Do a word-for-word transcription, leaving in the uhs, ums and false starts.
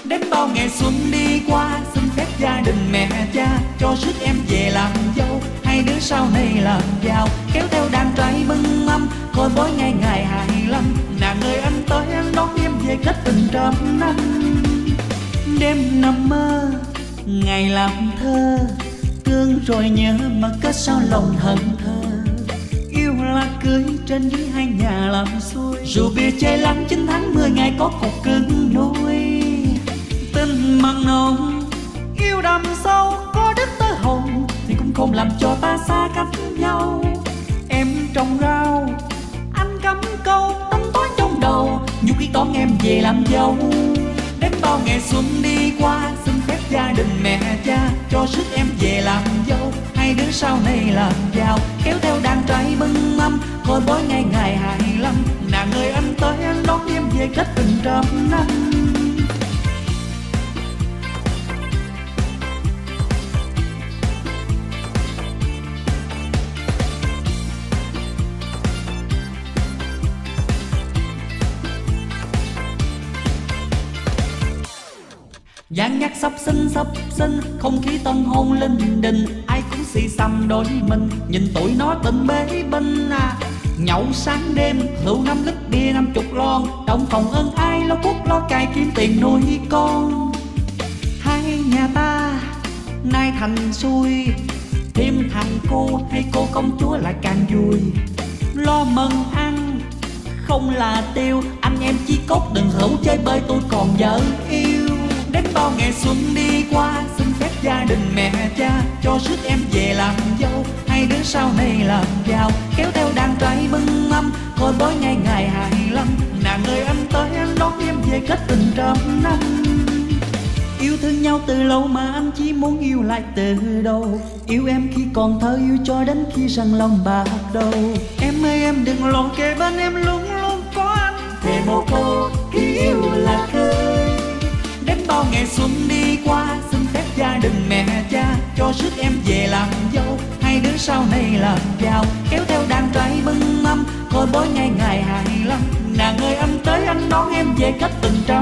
Đến bao ngày xuân đi qua, xin phép gia đình mẹ cha cho rước em về làm dâu, hai đứa sau này làm giàu, kéo theo đàn trai bưng mâm, coi bói ngày ngày hài lâm. Nàng ơi anh tới anh đón em về kết tình trăm năm. Đêm nằm mơ ngày làm thơ, thương rồi nhớ mà kết sao lòng thẫn thờ. Yêu là cưới trên dưới hai nhà làm xuôi, rượu bia chơi lắm chín tháng mười ngày có cục cưng nuôi. Tình mặn nồng yêu đậm sâu, có đứt tới hồn thì cũng không làm cho ta xa cách nhau. Em trồng rau anh cắm câu, tính toán trong đầu nhiều khi đón em về làm dâu. Đến bao ngày xuân đi qua, xin phép gia đình mẹ cha cho rước em về làm dâu, hai đứa sau này làm giàu, kéo theo đàn trai bưng mâm, coi bói ngày ngày hài lâm. Nàng ơi anh tới anh đón em về kết tình trăm năm. Dàn nhạc sắp sinh sắp sinh, không khí tân hôn linh đình, ai cũng xì xăm đôi mình, nhìn tụi nó tình bế binh à. Nhậu sáng đêm rượu năm lít bia năm chục lon, trong phòng ơn ai lo cuốc lo cài kiếm tiền nuôi con. Hai nhà ta nay thành xuôi, thêm thằng cô hay cô công chúa lại càng vui. Lo mừng ăn không là tiêu, anh em chí cốt đừng hữu chơi bơi tôi còn vợ yêu. Đến bao ngày xuân đi qua, xin phép gia đình mẹ cha cho rước em về làm dâu, hai đứa sau này làm giàu, kéo theo đàn trai bưng mâm, coi bói ngày ngày hài lâm. Nàng ơi anh tới anh đón em về kết tình trăm năm. Yêu thương nhau từ lâu mà anh chỉ muốn yêu lại từ đầu, yêu em khi còn thơ, yêu cho đến khi răng lòng bạc đầu. Em ơi em đừng lo, kề bên em luôn luôn có anh, thề mồ cô khi yêu là cưới. Đến bao ngày xuân đi qua, xin phép gia đình mẹ cha cho rước em về làm dâu, hai đứa sau này làm giàu, kéo theo đàn trai bưng mâm, coi bói ngày ngày hài lâm. Nàng ơi anh tới anh đón em về kết tình trăm